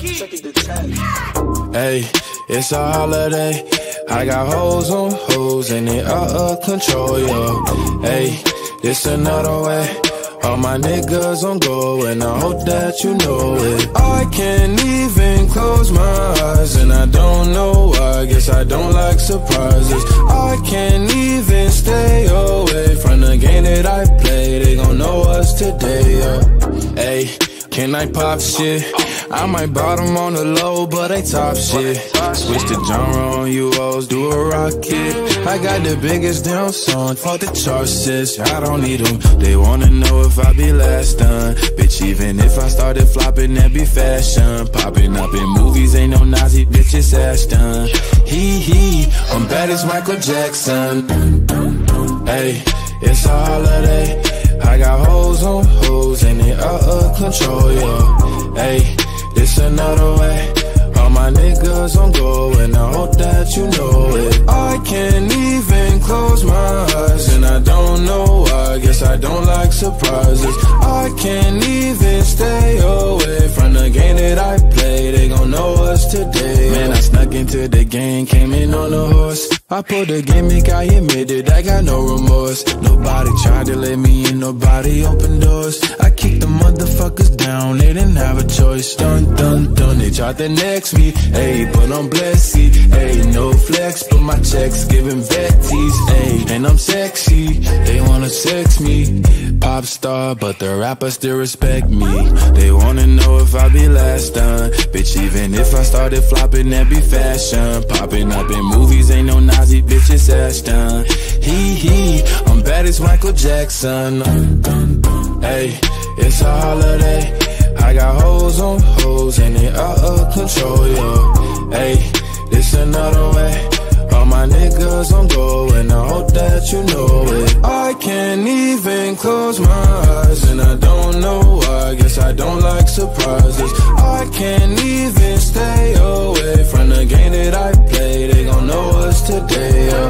Hey, it's a holiday. I got hoes on hoes and they out of control, yo. Hey, it's another way. All my niggas on go and I hope that you know it. I can't even close my eyes and I don't know why. Guess I don't like surprises. I can't even stay away from the game that I play. They gon' know us today, yeah. Hey, can I pop shit? I might bottom on the low, but they top shit. Switch the genre on you hoes, do a rocket. I got the biggest damn song, fuck the charts, sis. I don't need them. They wanna know if I be last done. Bitch, even if I started flopping, that be fashion. Popping up in movies, ain't no Nasy, bitch, it's Ashton. Hee, I'm bad as Michael Jackson. Hey, it's a holiday. I got hoes on hoes and they out of control, yo. Hey, it's another way. All my niggas on go and I hope that you know it. I can't even close my eyes and I don't know why. Guess I don't like surprises. I can't even stay away from the game that I play. They gon' know us today. Man, I snuck into the game, came in on a horse. I pulled a gimmick, I admit it, I got no remorse. Nobody tried to let me in, nobody opened doors. I kicked the motherfuckers down, they didn't have a choice. Dun, dun, dun, they tried to next me. Ayy, but I'm blessed, ayy, no flex, but my checks giving vetties, ayy. And I'm sexy, they wanna sex me. Pop star, but the rappers still respect me. They wanna know if I be last done. Bitch, even if I started flopping, that be fashion. Popping up in movies, ain't no Nasy, bitch, it's Ashton. Hee, I'm bad as Michael Jackson. Hey, it's a holiday. I got hoes on hoes and they out of control, yo. Hey, it's another way. All my niggas on go and I hope that you know it. I can't even close my eyes and I don't know why. Guess I don't like surprises. I can't even stay away from the game that I play. They gon' know us today, yeah.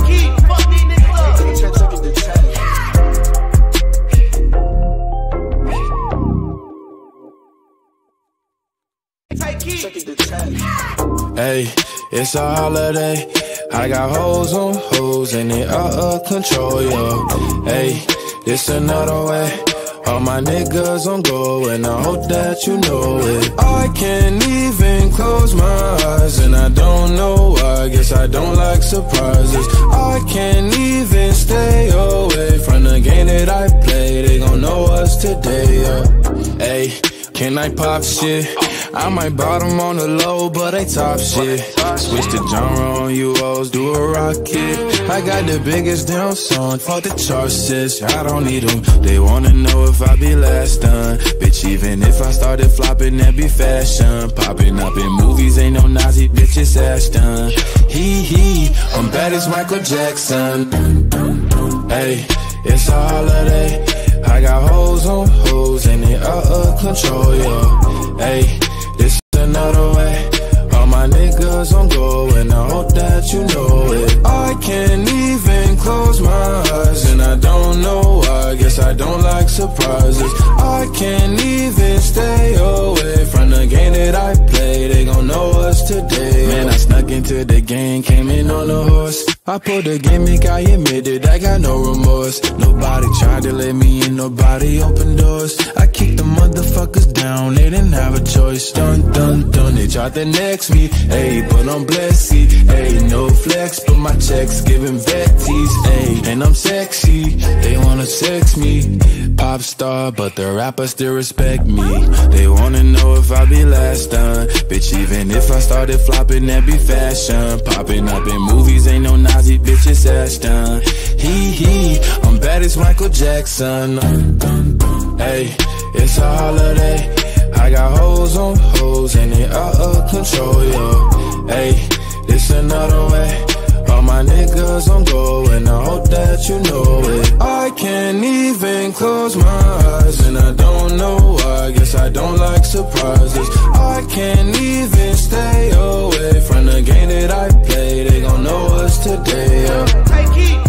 Hey, it's a holiday. I got hoes on hoes and they out of control, yo. Hey, it's another way. All my niggas on go and I hope that you know it. I can't even close my eyes and I don't know why. Guess I don't like surprises. I can't even stay away from the game that I play. They gon' know us today, yeah. Hey, can I pop shit? I might bottom on the low, but they top shit. Switch the genre on you hoes, do a rocket. I got the biggest damn song, fuck the charts, sis. I don't need them. They wanna know if I be last done. Bitch, even if I started flopping, that be fashion. Popping up in movies, ain't no Nasy, bitch, it's Ashton. Hee, I'm bad as Michael Jackson. Hey, it's a holiday. I got hoes on hoes and they out of control, yo. Hey, it's another way. All my niggas on go and I hope that you know it. I can't even close my eyes and I don't know why. Guess I don't like surprises. I can't even stay away from the game that I play. They gon' know us today. Man, I snuck into the game, came in on a horse. I pulled a gimmick, I admit it, I got no remorse. Nobody tried to let me in, nobody opened doors. I kicked the motherfuckers down, they didn't have a choice. Dun, dun, dun, they tried to next me. Ayy, but I'm blessed, ayy, no flex, but my checks giving vetties, ayy. And I'm sexy, they wanna sex me. Pop star, but the rappers still respect me. They wanna know if I be last done. Bitch, even if I started flopping, that be fashion. Popping up in movies, ain't no Nasy, bitch, it's Ashton. Hee, I'm bad as Michael Jackson. Hey, it's a holiday. I got hoes on hoes and they out of control, yo. Hey, it's another way. All my niggas on go and I hope that you know it. I can't even close my eyes and I don't know why. Guess I don't like surprises. I can't even stay away from the game that I play. They gon' know us today, yeah.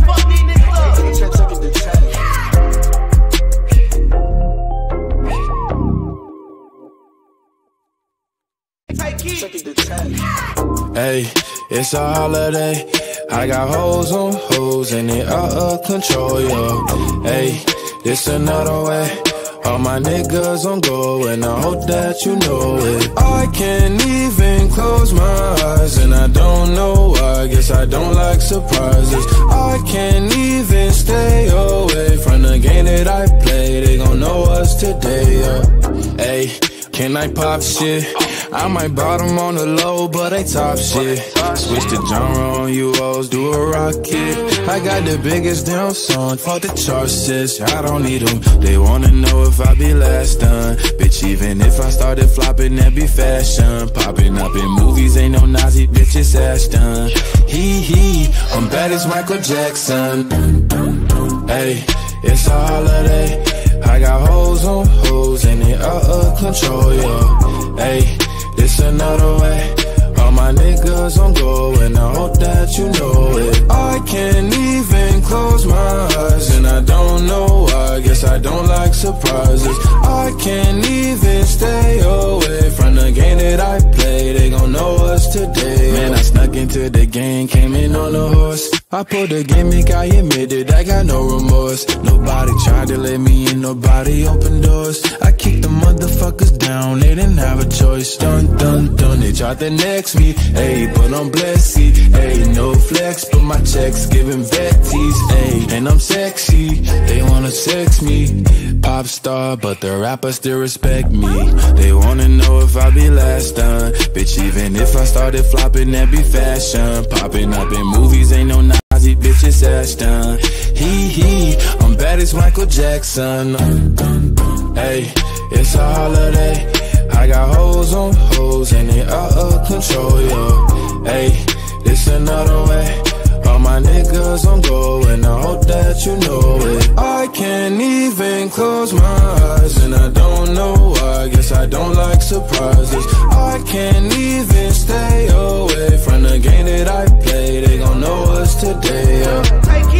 Hey, it's a holiday. I got hoes on hoes and they out of control, yo. Hey, it's another way. All my niggas on go and I hope that you know it. I can't even close my eyes and I don't know why. Guess I don't like surprises. I can't even stay away from the game that I play. They gon' know us today, yeah. Hey, can I pop shit? I might bottom on the low, but they top shit. Switch the genre on you hoes, do a rocket. I got the biggest damn song, fuck the charts, sis. I don't need them, they wanna know if I be last done. Bitch, even if I started flopping, that be fashion. Popping up in movies, ain't no Nasy, bitch, it's Ashton. Hee, I'm bad as Michael Jackson. Hey, it's a holiday. I got hoes on hoes and they out of control, yo. Hey, it's another way. All my niggas on go and I hope that you know it. I can't even close my eyes and I don't know why. Guess I don't like surprises. I can't even stay away from the game that I play. They gon' know us today. Man, I snuck into the game, came in on a horse. I pulled the gimmick, I admitted I got no remorse. Nobody tried to let me in, nobody opened doors. I kicked the motherfuckers down, they didn't have a choice. Dun, dun, dun, they tried to next me. Ayy, but I'm blessed, ayy, no flex, but my checks giving vetties, ayy. And I'm sexy, they wanna sex me. Pop star, but the rappers still respect me. They wanna know if I be last done. Bitch, even if I started flopping, that be fashion. Popping up in movies, ain't no Nasy, bitch, it's Ashton. Hee, I'm bad as Michael Jackson. Hey, it's a holiday. I got hoes on hoes and they out of control, yo. Hey, it's another way. All my niggas on go and I hope that you know it. I can't even close my eyes and I don't know why. Guess I don't like surprises. I can't even stay away from the game that I play. They gon' know us today, yeah.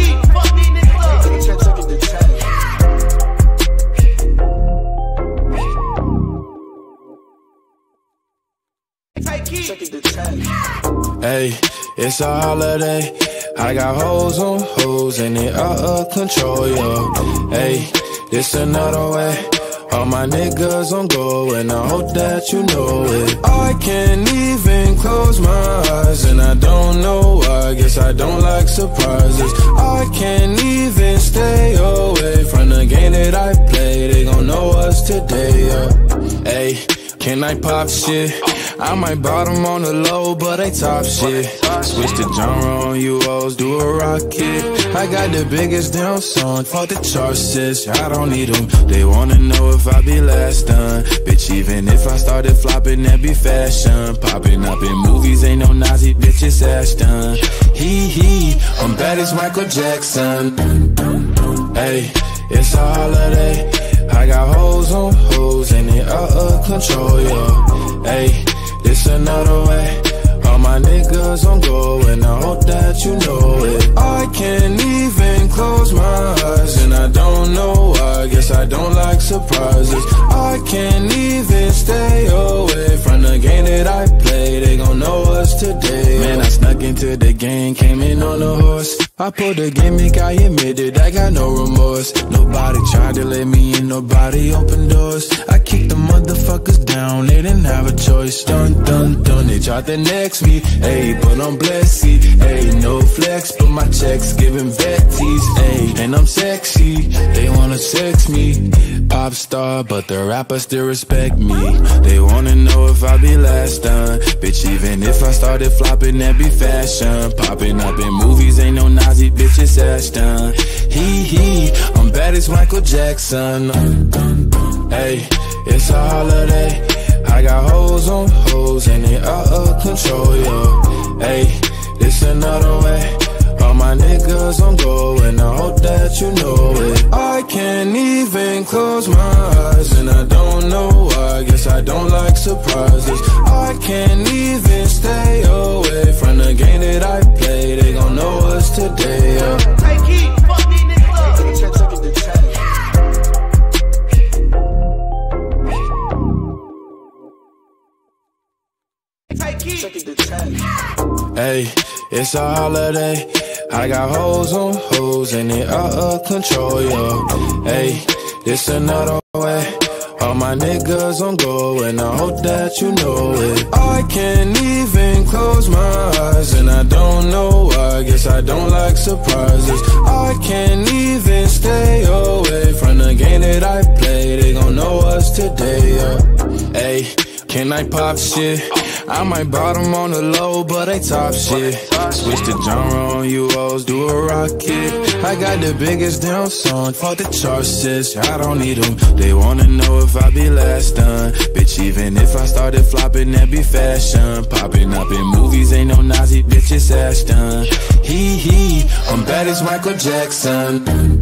Hey, it's a holiday. I got hoes on hoes and they out of control, yo. Hey, it's another way. All my niggas on go and I hope that you know it. I can't even close my eyes and I don't know why. Guess I don't like surprises. I can't even stay away from the game that I play. They gon' know us today, yeah. Hey, can I pop shit? I might bottom on the low, but they top shit. Switch the genre on you hoes, do a rocket. I got the biggest damn song, fuck the charts, sis. I don't need them, they wanna know if I be last done. Bitch, even if I started flopping, that be fashion. Popping up in movies, ain't no Nasy, bitch, it's Ashton. Hee, I'm bad as Michael Jackson. Hey, it's a holiday. I got hoes on hoes and they out of control, yo. Hey, it's another way. All my niggas on go and I hope that you know it. I can't even close my eyes and I don't know why. Guess I don't like surprises. I can't even stay away from the game that I play. They gon' know us today. Man, I snuck into the game, came in on a horse. I pulled the gimmick, I admitted I got no remorse. Nobody tried to let me in, nobody opened doors. I kicked the motherfuckers down, they didn't have a choice. Dun, dun, dun, they tried to next me. Ayy, but I'm blessed, ayy, no flex, but my checks giving vetties, ayy. And I'm sexy, they wanna sex me. Pop star, but the rappers still respect me. They wanna know if I be last done. Bitch, even if I started flopping, that be fashion. Popping up in movies, ain't no Nasy, bitch, it's Ashton. Hee, I'm bad as Michael Jackson. Hey, it's a holiday. I got hoes on hoes and they out of control, yo. Hey, it's another way. All my niggas on go and I hope that you know it. I can't even close my eyes and I don't know why. Guess I don't like surprises. I can't even stay away from the game that I play. They gon' know us today, yeah. Hey, it's a holiday. I got hoes on hoes and they out of control, yo. Hey, it's another way. All my niggas on go and I hope that you know it. I can't even close my eyes and I don't know why. Guess I don't like surprises. I can't even stay away from the game that I play. They gon' know us today, yeah. Hey, can I pop shit? I might bottom on the low, but they top shit. Switch the genre on you hoes, do a rocket. I got the biggest damn song, fuck the charts, sis. I don't need them. They wanna know if I be last done. Bitch, even if I started flopping, that be fashion. Popping up in movies, ain't no Nasy, bitch, it's Ashton. Hee, I'm bad as Michael Jackson.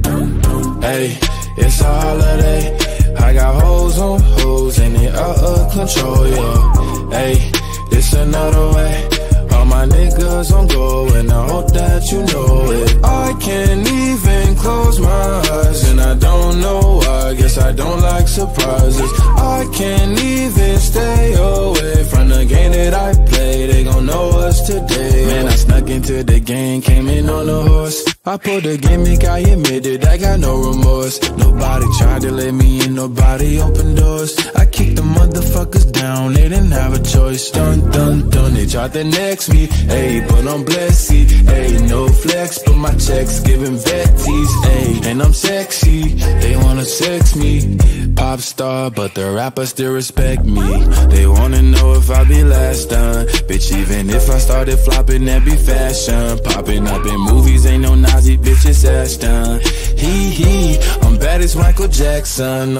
Hey, it's a holiday. I got hoes on hoes and they out of control, yo. Hey, it's another way. All my niggas on go and I hope that you know it. I can't even close my eyes and I don't know why. Guess I don't like surprises. I can't even stay away from the game that I play. They gon' know us today. Man, I snuck into the game, came in on a horse. I pulled a gimmick, I admit it, I got no remorse. Nobody tried to let me in, nobody opened doors. I kicked the motherfuckers down, they didn't have a choice. Dun, dun, dun, they tried to next me. Ayy, but I'm blessed, ayy, no flex, but my checks giving vetties, ayy. And I'm sexy, they wanna sex me. Pop star, but the rappers still respect me. They wanna know if I be last done. Bitch, even if I started flopping, that be fashion. Popping up in movies, ain't no Nasy, bitch, it's Ashton. Hee, I'm bad as Michael Jackson.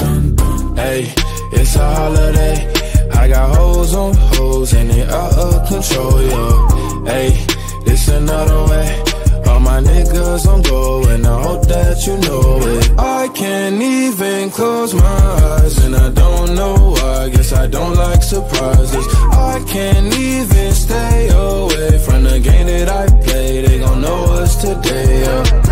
Hey, it's a holiday. I got hoes on hoes and they out of control, yo. Hey, it's another way. All my niggas on go and I hope that you know it. I can't even close my eyes and I don't know why. Guess I don't like surprises. I can't even stay away from the game that I play. They gon' know us today, yeah.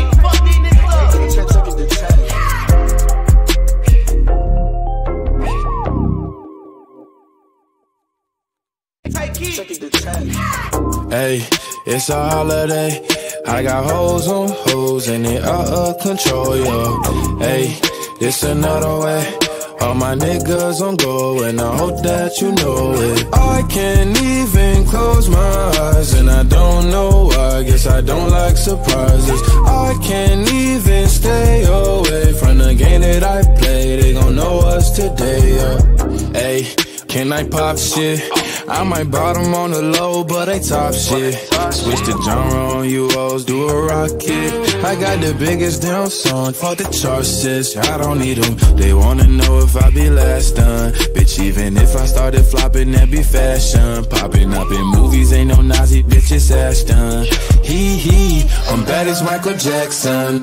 Hey, it's a holiday. I got hoes on hoes and they out of control, yo. Hey, it's another way. All my niggas on go and I hope that you know it. I can't even close my eyes and I don't know why. Guess I don't like surprises. I can't even stay away from the game that I play. They gon' know us today, yeah. Hey, can I pop shit? I might bottom on the low, but they top shit. Switch the genre on you hoes, do a rocket. I got the biggest damn song, fuck the charts, sis. I don't need them. They wanna know if I be last done. Bitch, even if I started flopping, that be fashion. Popping up in movies, ain't no Nasy, bitch, it's Ashton. Hee, I'm bad as Michael Jackson.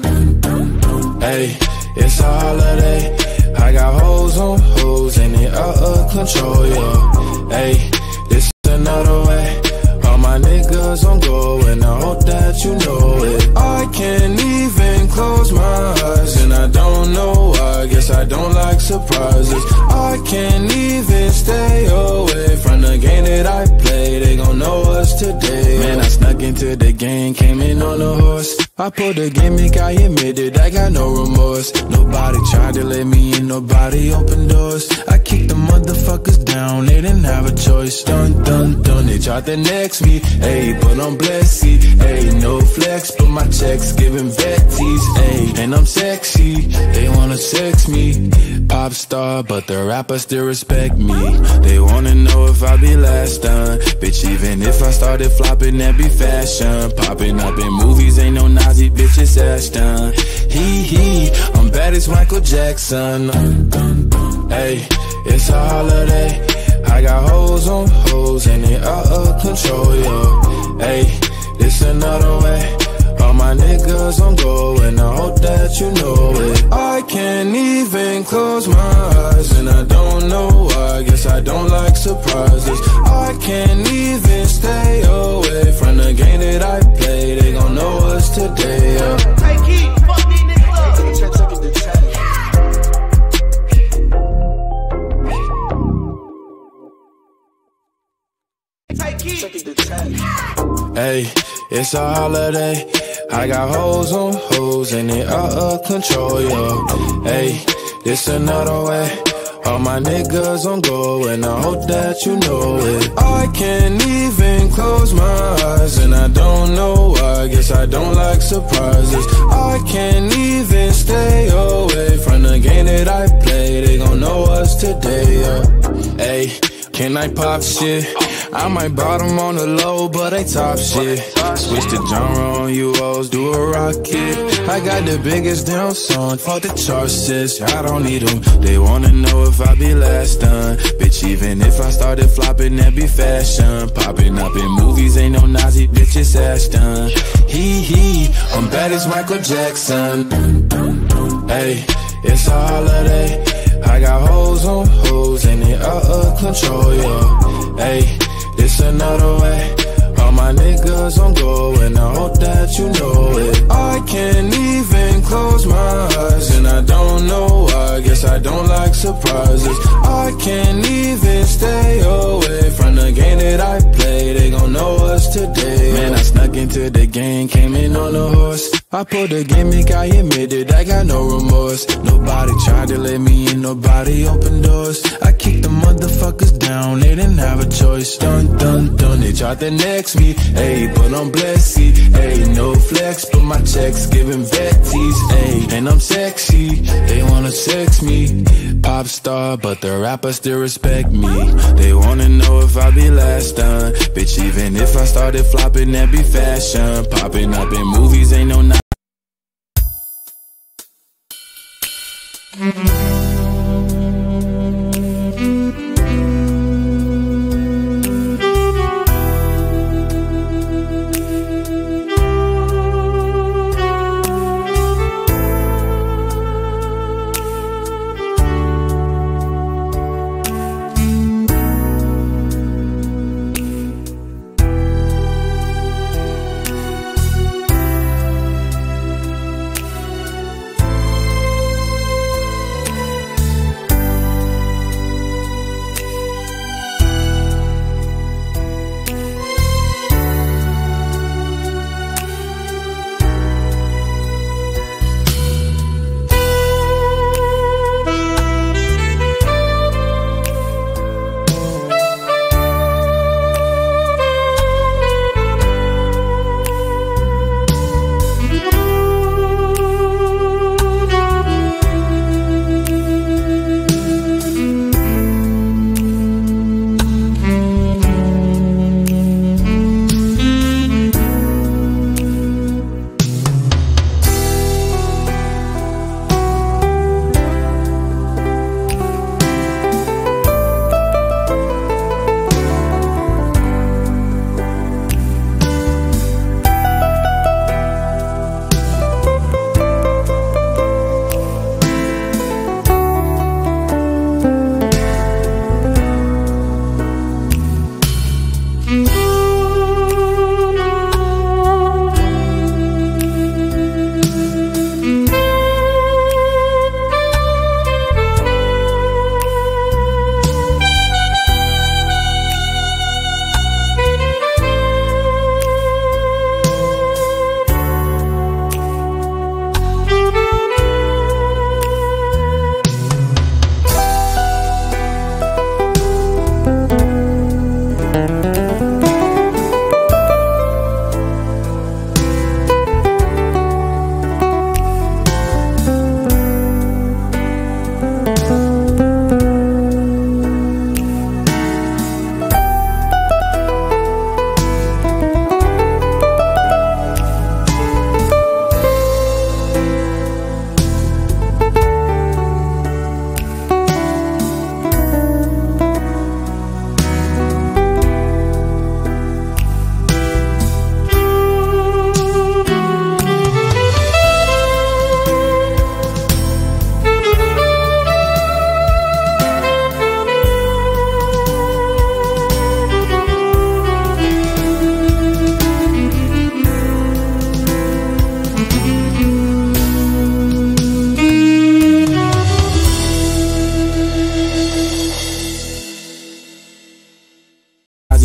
Hey, it's a holiday. I got hoes on hoes and they out of control, yo. Hey, it's another way. All my niggas on go and I hope that you know it. I can't even close my eyes and I don't know why. Guess I don't like surprises. I can't even stay away from the game that I play. They gon' know us today. Man, I snuck into the game, came in on a horse. I pulled a gimmick, I admit it, I got no remorse. Nobody tried to let me in, nobody opened doors. I kicked the motherfuckers down, they didn't have a choice. Dun, dun, dun, they tried to next me. Ayy, but I'm blessed, ayy, no flex, but my checks giving vetties, ayy. And I'm sexy, they wanna sex me. Pop star, but the rappers still respect me. They wanna know if I be last done. Bitch, even if I started flopping, that be fashion. Popping up in movies, ain't no Nasy, bitch, it's Ashton. Hee, I'm bad as Michael Jackson. Hey, it's a holiday. I got hoes on hoes and they out of control, yo. Hey, it's another way. All my niggas on go and I hope that you know it. I can't even close my eyes and I don't know why. Guess I don't like surprises. I can't even stay away from the game that I play. They gon' know us today, yeah. Hey, it's a holiday. I got hoes on hoes and they out of control, yo. Hey, it's another way. All my niggas on go and I hope that you know it. I can't even close my eyes and I don't know why. Guess I don't like surprises. I can't even stay away from the game that I play. They gon' know us today, yeah. Hey, can I pop shit? I might bottom on the low, but they top shit. Switch the genre on you hoes, do a rocket. I got the biggest damn song, fuck the charts, sis. I don't need them, they wanna know if I be last done. Bitch, even if I started flopping, that be fashion. Popping up in movies, ain't no Nasy, bitch, it's Ashton. Hee, I'm bad as Michael Jackson. Hey, it's a holiday. I got hoes on hoes and they out of control, yo. Hey, it's another way. All my niggas on go and I hope that you know it. I can't even close my eyes and I don't know why. Guess I don't like surprises. I can't even stay away from the game that I play. They gon' know us today. Man, I snuck into the game, came in on a horse. I pulled the gimmick, I admit it, I got no remorse. Nobody tried to let me in, nobody opened doors. I kicked the motherfuckers down, they didn't have a choice. Dun, dun, dun, they tried to next me. Ayy, but I'm blessed, ayy, no flex, but my checks giving vetties, ayy. And I'm sexy, they wanna sex me. Pop star, but the rappers still respect me. They wanna know if I be last done. Bitch, even if I started flopping, that be fashion. Popping up in movies, ain't no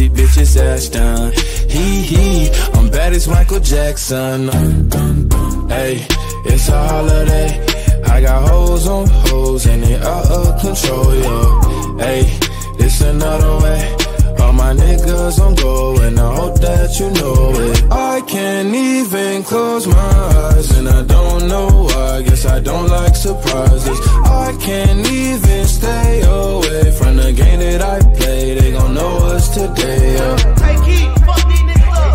Nasy, bitch, it's Ashton. I'm bad as Michael Jackson. Hey, it's a holiday. I got hoes on hoes and they out of control, yo. Hey, this another way. All my niggas on go and I hope that you know it. I can't even close my eyes and I don't know why. Guess I don't like surprises. I can't even stay away from the game that I play. They gon' know us today, yeah. Hey, keep fuck these niggas up.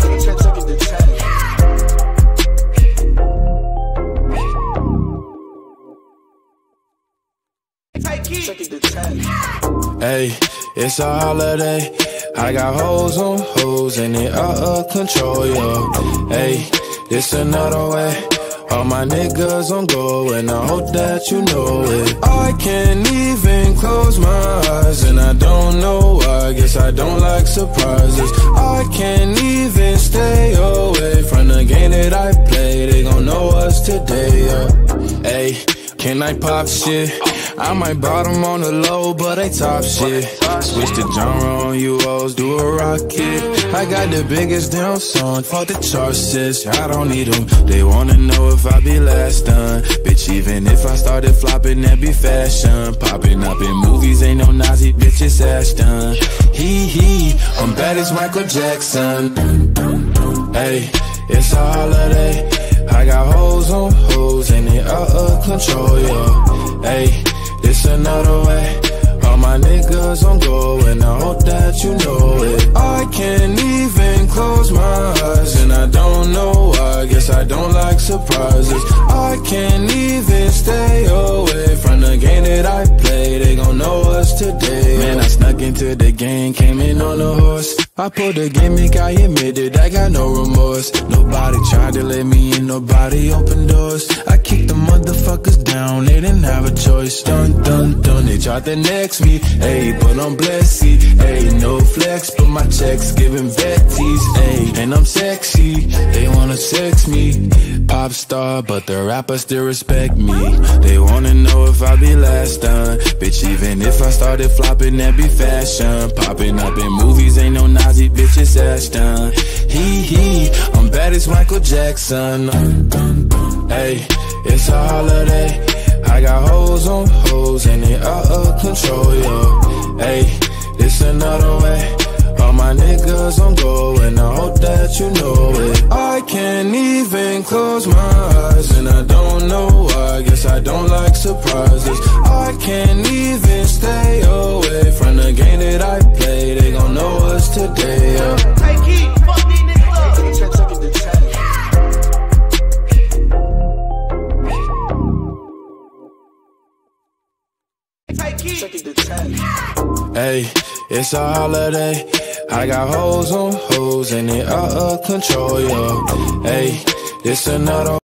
Hey, it's a holiday. I got hoes on hoes and they out of control, yo. Hey, this another way. All my niggas on go and I hope that you know it. I can't even close my eyes and I don't know why. Guess I don't like surprises. I can't even stay away from the game that I play. They gon' know us today, yeah. Hey, can I pop shit? I might bottom on the low, but they top shit. Switch the genre on you hoes, do a rocket. I got the biggest damn song, fuck the charts, sis. I don't need them. They wanna know if I be last done. Bitch, even if I started flopping, that be fashion. Popping up in movies, ain't no Nasy, bitch, it's Ashton. I'm bad as Michael Jackson. Hey, it's a holiday. I got hoes on hoes and they out of control, yo. Hey, this another way. All my niggas on go and I hope that you know it. I can't even close my eyes and I don't know why. Guess I don't like surprises. I can't even stay away from the game that I play. They gon' know us today. Man, I snuck into the game, came in on a horse. I pulled the gimmick, I admitted I got no remorse. Nobody tried to let me in, nobody opened doors. I kicked the motherfuckers down, they didn't have a choice. Dun, dun, dun, they tried to next me. Ayy, but I'm blessed, ayy, no flex, but my checks giving vetties, ayy. And I'm sexy, they wanna sex me. Pop star, but the rappers still respect me. They wanna know if I be last done. Bitch, even if I started flopping, that be fashion. Popping up in movies, ain't no Nasy, bitch, it's Ashton. I'm bad as Michael Jackson. Hey, it's a holiday. I got hoes on hoes and they out of control, yo. Hey, this another way. All my niggas on go and I hope that you know it. I can't even close my eyes and I don't know why. Guess I don't like surprises. I can't even stay away from the game that I play. They gon' know us today, yeah. Hey, keep fuck these niggas up. Hey, it's a holiday. I got hoes on hoes and they out of control, yo. Hey, this another.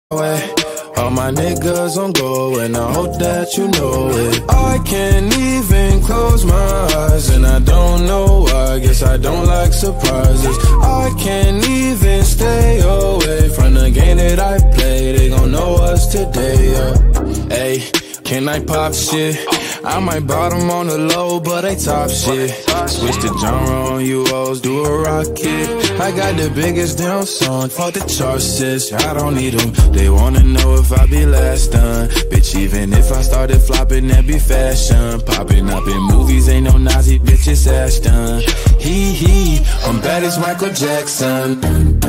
way. All my niggas on go, and I hope that you know it. I can't even close my eyes, and I don't know why. Guess I don't like surprises. I can't even stay away from the game that I play. They gon' know us today, Hey, can I pop shit? I might bottom on the low, but they top shit. Switch the genre on you hoes, do a rocket. I got the biggest damn song, fuck the charts, sis. I don't need them. They wanna know if I be last done. Bitch, even if I started flopping, that be fashion. Popping up in movies, ain't no Nasy, bitch, it's Ashton. Hee, I'm bad as Michael Jackson.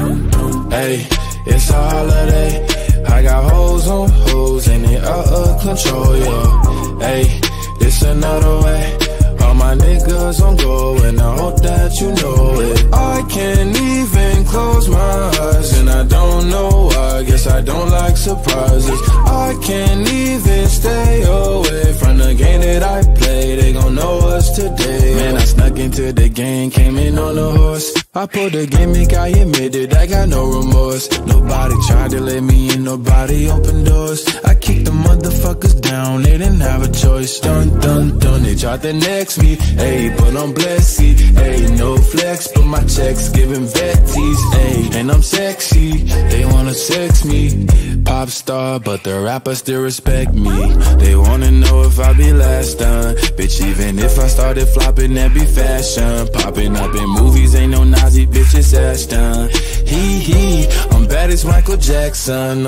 Hey, it's a holiday. I got hoes on hoes, and they out of control, yo. Hey, it's another way. All my niggas on go, and I hope that you know it. I can't even close my eyes, and I don't know why. Guess I don't like surprises. I can't even stay away from the game that I play. They gon' know us today. Man, I snuck into the game, came in on a horse. I pulled a gimmick, I admit it, I got no remorse. Nobody tried to let me in, nobody opened doors. I kicked the motherfuckers down, they didn't have a choice. Dun, dun, dun, they tried to next me. Ayy, but I'm blessed, ayy, no flex, but my checks giving vetties, ayy. And I'm sexy, they wanna sex me. Pop star, but the rappers still respect me. They wanna know if I be last done. Bitch, even if I started flopping, that be fashion. Popping up in movies, ain't no Nasy, bitch, it's Ashton. Hee, I'm bad as Michael Jackson.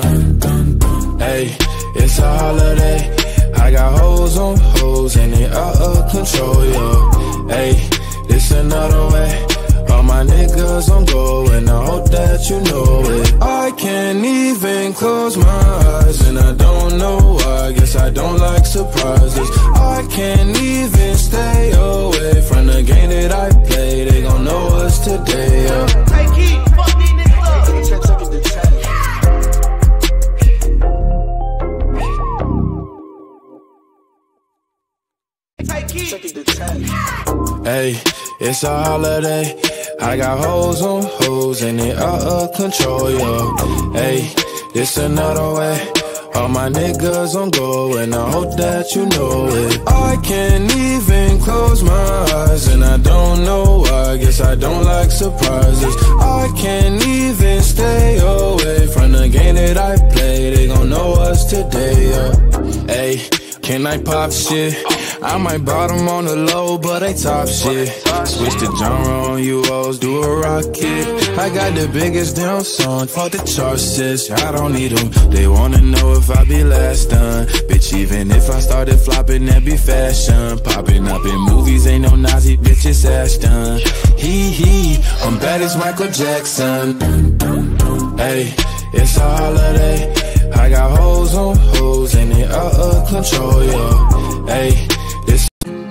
Hey, it's a holiday. I got hoes on hoes, and they out of control, yo. Hey, it's another way. All my niggas on go, and I hope that you know it. I can't even close my eyes, and I don't know why. Guess I don't like surprises. I can't even stay away from the game that I play. They gon' know us today, Hey, Keith, fuck these niggas up. Hey, Keith. Hey, it's a holiday. I got hoes on hoes, and they out of control, yo. Hey, it's another way. All my niggas on go, and I hope that you know it. I can't even close my eyes, and I don't know why. Guess I don't like surprises. I can't even stay away from the game that I play. They gon' know us today, Hey, can I pop shit? I might bottom on the low, but they top shit. Switch the genre on you hoes, do a rocket. I got the biggest damn song, fuck the charts, sis. I don't need them. They wanna know if I be last done. Bitch, even if I started flopping, that be fashion. Popping up in movies, ain't no Nasy, bitch, it's Ashton. Hee, I'm bad as Michael Jackson. Hey, it's a holiday. I got hoes on hoes, and they out of control, yo. Hey, this.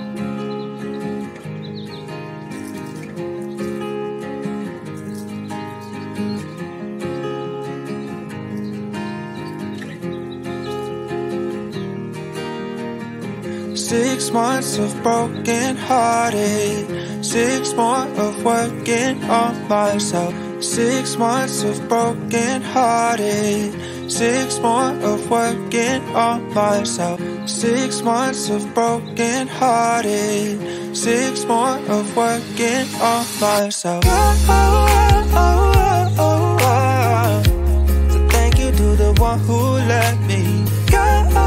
Six months of broken hearted, 6 more of working on myself. 6 months of broken hearted, 6 more of working on myself. 6 months of broken hearted, 6 more of working on myself. So thank you to the one who let me go.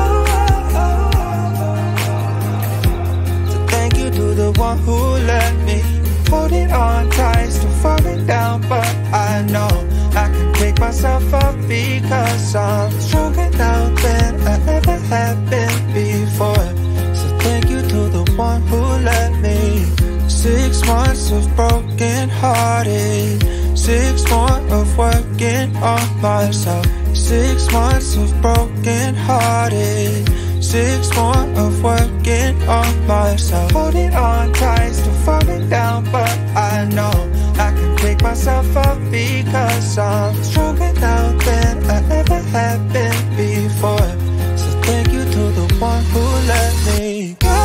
So thank you to the one who let me holding on tight, still falling down, but I know I can pick myself up because I'm stronger now than I ever have been before. So thank you to the one who let me. 6 months of broken hearted, 6 more of working on myself. 6 months of broken hearted, 6 more of working on myself. Holding on tight, still falling down, but I know I can pick myself up because I'm stronger now than I ever have been before. So thank you to the one who let me go.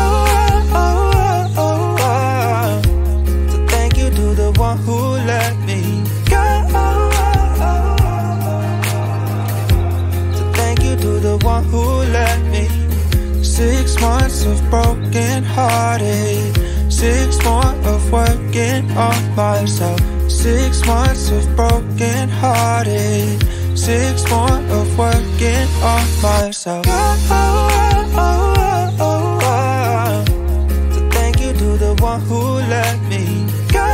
So thank you to the one who let me go. broken hearted. 6 more of working on myself. 6 months of broken hearted. 6 more of working on myself. So thank you to the one who let me go.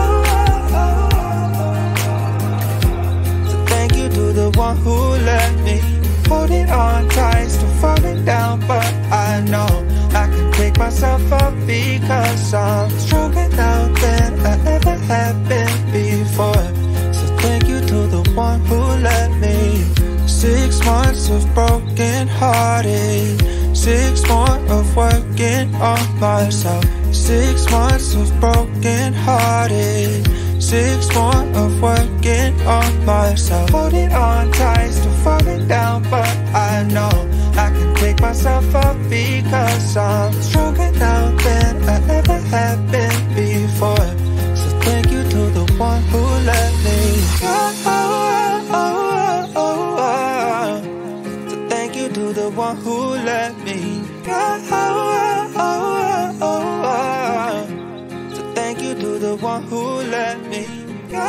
So thank you to the one who let me hold it on tight, still falling down, but I know I can pick myself up because I'm stronger now than I ever have been before. So thank you to the one who let me. 6 months of broken hearted. 6 more of working on myself. 6 months of broken hearted. 6 more of working on myself. Holding on tight, still falling down, but I know I can pick myself up because I'm stronger now than I ever have been before. So thank you to the one who let me go. So thank you to the one who let me go. So thank you to the one who let me go.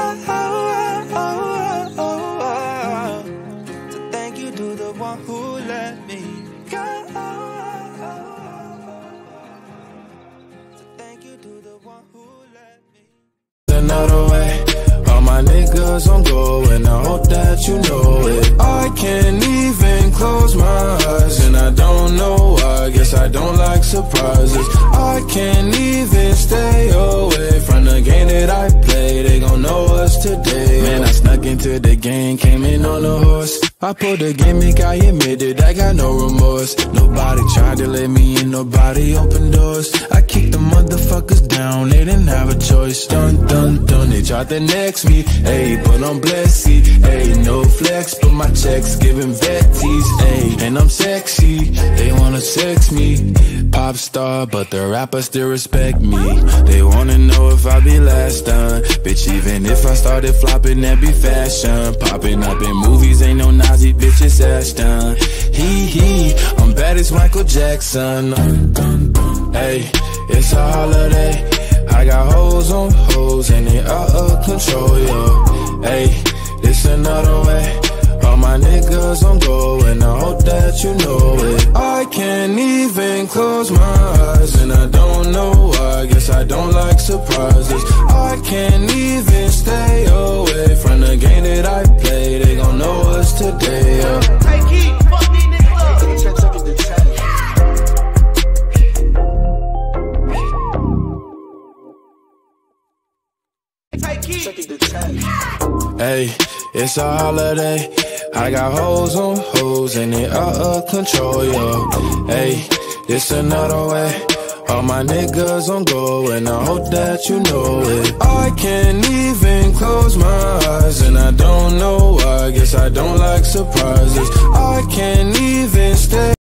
So thank you to the one who let me go. So thank you to the one who let me. Another way, all my niggas on go, and I hope that you know it. I can't even close my eyes, and I don't know why. Guess I don't like surprises. I can't even stay away from the game that I play. They gon' know us today. Man, I snuck into the game, came in on a horse. I pulled a gimmick, I admit it, I got no remorse. Nobody tried to let me in, nobody opened doors. I kicked the motherfuckers down, they didn't have a choice. Dun, dun, dun, they tried to next me. Ayy, but I'm blessed, ayy, no flex, but my checks giving vetties, ayy. And I'm sexy, they wanna sex me. Pop star, but the rappers still respect me. They wanna know if I be last done. Bitch, even if I started flopping, that be fashion. Popping up in movies, ain't no Nasy, bitch, it's Ashton. Hee, I'm bad as Michael Jackson. Hey, it's a holiday. I got hoes on hoes and they out of control, yo. Hey, it's another way. All my niggas on go, and I hope that you know it. I can't even close my eyes, and I don't know why. Guess I don't like surprises. I can't even stay away from the game that I play. They gon' know us today, yeah. Hey, keep fucking this up. Hey, keep. Hey, it's a holiday. I got hoes on hoes and they out of control, yo. Hey, it's another way. All my niggas on go, and I hope that you know it. I can't even close my eyes, and I don't know why. Guess I don't like surprises. I can't even stay